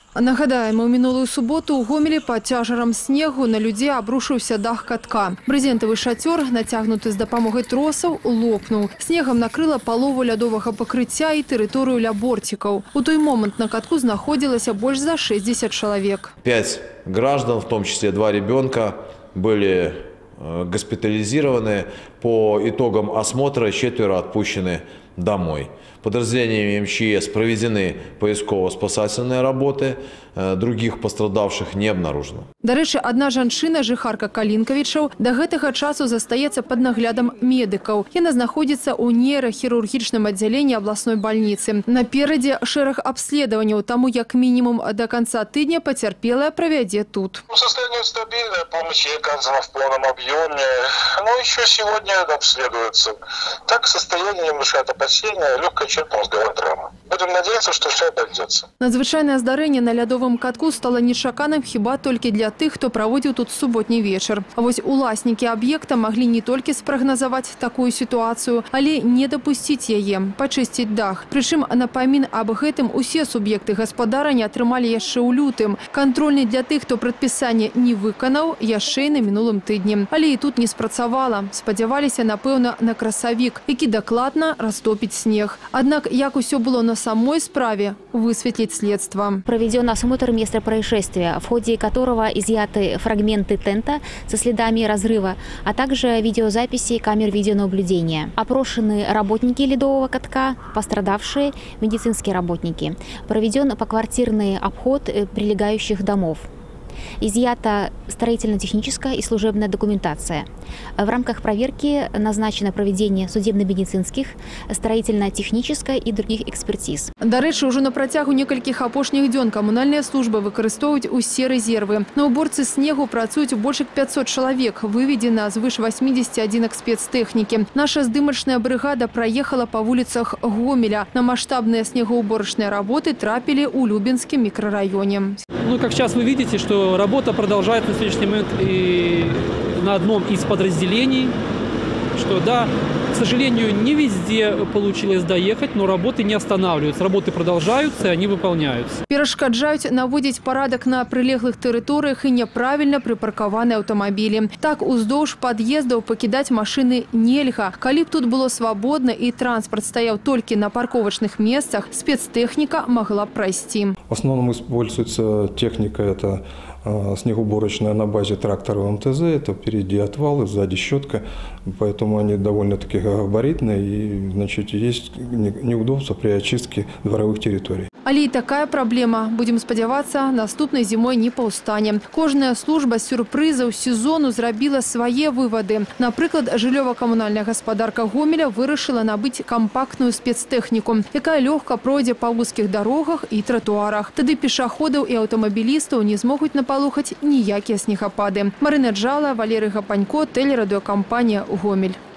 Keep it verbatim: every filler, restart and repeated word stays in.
Нагадаем, у минулую суботу у Гомелі пад цяжарам снегу на людзей абрушыўся дах катка. Брезентавы шацёр, нацягнуты з дапамогай тросаў, лопнуў. Снегам накрыла палову лядовага пакрыцця і тэрыторыю ля борцікаў. У той момант на катку знаходзілася больш за шестьдесят человек. Пять граждан, в том числе два ребенка, были госпитализированы. По итогам осмотра четверо отпущены домой. Подразделениями эм че эс проведены поисково-спасательные работы, других пострадавших не обнаружено. До рэчы, одна жанчына, жыхарка Калинковичаў, до гэтага часу застаецца под наглядам медыкаў. Яна знаходзіцца ў нейрахірургічным аддзяленні областной больницы. Наперадзе шэраг обследований, тому як минимум до конца тыдня потерпелая проведет тут. Состояние стабильное, помощь ей оказана в полном объеме. Но еще сегодня обследуется. Так, состояние немножко от опасения, легкая черепно-мозговая травма. Будем надеяться, что все обойдется. Надзвычайное здарэнне на лядовым катку стало нечаканым хіба толькі для тых, хто праводзіў тут суботні вечар. А вось уласнікі аб'екта маглі не толькі спрагназаваць такую сітуацыю, але не дапусціць яе, пачысціць дах. Прычым напамін аб гэтым усе суб'екты гаспадарання атрымалі яшчэ ў лютым. Кантрольны для тых, хто прадпісанне не выканаў, яшчэ і на мінулым тыдні. Але і тут не спрацавала. Спадзяваліся, напэўна, на красавік, які дакладна растопіць снег. Аднак, як усё было на самой справе, высветлить следство. Проведен осмотр места происшествия, в ходе которого изъяты фрагменты тента со следами разрыва, а также видеозаписи камер видеонаблюдения. Опрошены работники ледового катка, пострадавшие, медицинские работники. Проведен поквартирный обход прилегающих домов. Изъята строительно-техническая и служебная документация. В рамках проверки назначено проведение судебно-медицинских, строительно-технической и других экспертиз. До рэчы, уже на працягу некалькіх апошніх дзён камунальныя службы выкарыстоўваюць усе рэзервы. На уборцы снегу працуюць больш пятьсот чалавек, выведена звыш восьмидесяти одинок спецтэхнікі. Наша здымачная бригада проехала по улицах Гомеля. На масштабные снегоуборочные работы трапили у Любинском микрорайоне. Ну, как сейчас вы видите, что работа продолжается на сегодняшний момент и на одном из подразделений, что да, к сожалению, не везде получилось доехать, но работы не останавливаются. Работы продолжаются, и они выполняются. Перашкаджаюць наводзіць парадак на прилеглых тэрыторыях і няправільна припаркаваныя аўтамабілі. Так, уздоўж пад'ездаў пакідаць машины нельга. Калі б тут было свабодна і транспорт стаяў толькі на парковачных месцах, спецтэхніка могла б прайсці. В основном используется техника, это снегоуборочная на базе трактора эм тэ зэ, это впереди отвалы, сзади щетка, поэтому они довольно-таки габаритные и, значит, есть неудобства при очистке дворовых территорий. Але і такая праблема, будем спадзявацца, наступнай зімой не паўстане. Кожная служба сюрпрызаў сезону зрабіла свае вывады. Напрыклад, жыллёва-камунальная гаспадарка Гомеля вырашыла набыць кампактную спецтэхніку, якая лёгка пройдзе па вузкіх дарогах і тратуарах. Тады пешаходаў і аўтамабілістаў не змогуць напалохаць ніякія снегапады. Марына Джала, Валерый Гапанько, тэлерадыёкампанія «Гомель».